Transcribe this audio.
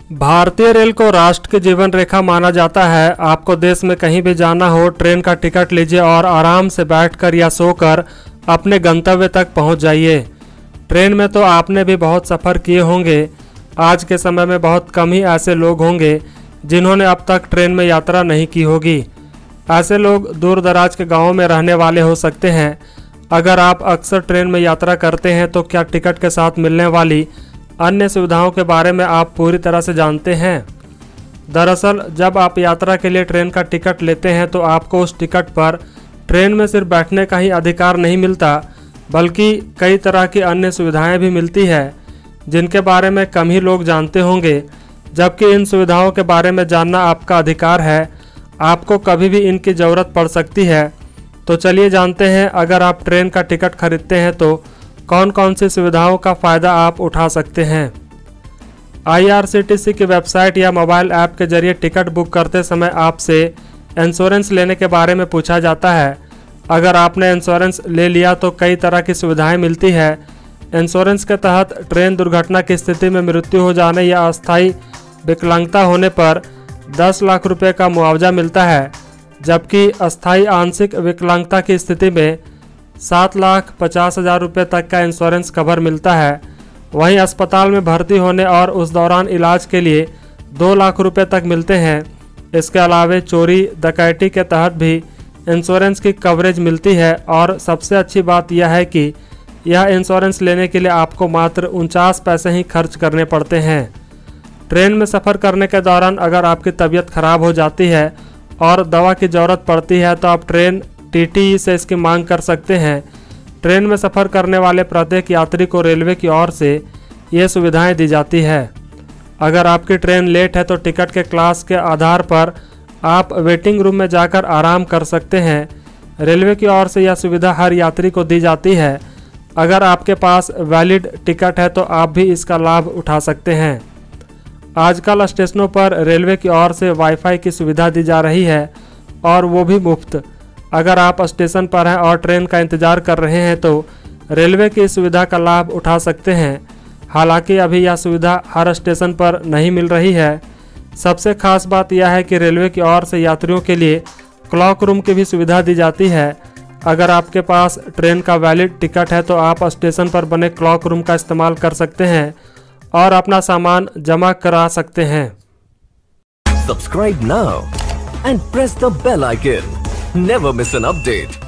भारतीय रेल को राष्ट्र की जीवन रेखा माना जाता है। आपको देश में कहीं भी जाना हो, ट्रेन का टिकट लीजिए और आराम से बैठकर या सोकर अपने गंतव्य तक पहुंच जाइए। ट्रेन में तो आपने भी बहुत सफ़र किए होंगे। आज के समय में बहुत कम ही ऐसे लोग होंगे जिन्होंने अब तक ट्रेन में यात्रा नहीं की होगी। ऐसे लोग दूर दराज के गाँवों में रहने वाले हो सकते हैं। अगर आप अक्सर ट्रेन में यात्रा करते हैं तो क्या टिकट के साथ मिलने वाली अन्य सुविधाओं के बारे में आप पूरी तरह से जानते हैं? दरअसल जब आप यात्रा के लिए ट्रेन का टिकट लेते हैं तो आपको उस टिकट पर ट्रेन में सिर्फ बैठने का ही अधिकार नहीं मिलता, बल्कि कई तरह की अन्य सुविधाएं भी मिलती है जिनके बारे में कम ही लोग जानते होंगे। जबकि इन सुविधाओं के बारे में जानना आपका अधिकार है। आपको कभी भी इनकी ज़रूरत पड़ सकती है। तो चलिए जानते हैं, अगर आप ट्रेन का टिकट खरीदते हैं तो कौन कौन सी सुविधाओं का फ़ायदा आप उठा सकते हैं। IRCTC की वेबसाइट या मोबाइल ऐप के जरिए टिकट बुक करते समय आपसे इंश्योरेंस लेने के बारे में पूछा जाता है। अगर आपने इंश्योरेंस ले लिया तो कई तरह की सुविधाएं मिलती है। इंश्योरेंस के तहत ट्रेन दुर्घटना की स्थिति में मृत्यु हो जाने या अस्थायी विकलांगता होने पर 10 लाख रुपये का मुआवजा मिलता है, जबकि अस्थायी आंशिक विकलांगता की स्थिति में 7,50,000 रुपये तक का इंश्योरेंस कवर मिलता है। वहीं अस्पताल में भर्ती होने और उस दौरान इलाज के लिए 2 लाख रुपये तक मिलते हैं। इसके अलावा चोरी डकैती के तहत भी इंश्योरेंस की कवरेज मिलती है और सबसे अच्छी बात यह है कि यह इंश्योरेंस लेने के लिए आपको मात्र 49 पैसे ही खर्च करने पड़ते हैं। ट्रेन में सफ़र करने के दौरान अगर आपकी तबीयत खराब हो जाती है और दवा की ज़रूरत पड़ती है तो आप ट्रेन TTE से इसकी मांग कर सकते हैं। ट्रेन में सफ़र करने वाले प्रत्येक यात्री को रेलवे की ओर से ये सुविधाएं दी जाती है। अगर आपकी ट्रेन लेट है तो टिकट के क्लास के आधार पर आप वेटिंग रूम में जाकर आराम कर सकते हैं। रेलवे की ओर से यह सुविधा हर यात्री को दी जाती है। अगर आपके पास वैलिड टिकट है तो आप भी इसका लाभ उठा सकते हैं। आजकल स्टेशनों पर रेलवे की ओर से वाईफाई की सुविधा दी जा रही है और वो भी मुफ्त। अगर आप स्टेशन पर हैं और ट्रेन का इंतज़ार कर रहे हैं तो रेलवे की इस सुविधा का लाभ उठा सकते हैं। हालांकि अभी यह सुविधा हर स्टेशन पर नहीं मिल रही है। सबसे खास बात यह है कि रेलवे की ओर से यात्रियों के लिए क्लॉक रूम की भी सुविधा दी जाती है। अगर आपके पास ट्रेन का वैलिड टिकट है तो आप स्टेशन पर बने क्लॉक रूम का इस्तेमाल कर सकते हैं और अपना सामान जमा करा सकते हैं। Subscribe now and press the bell icon. Never miss an update.